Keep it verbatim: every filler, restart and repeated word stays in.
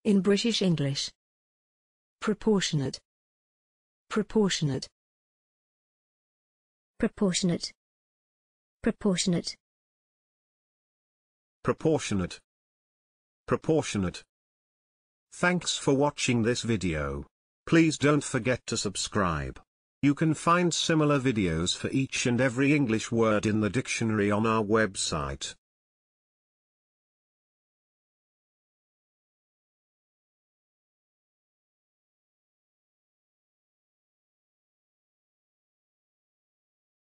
In British English. Proportionate. Proportionate. Proportionate. Proportionate. Proportionate. Proportionate. Thanks for watching this video. Please don't forget to subscribe. You can find similar videos for each and every English word in the dictionary on our website.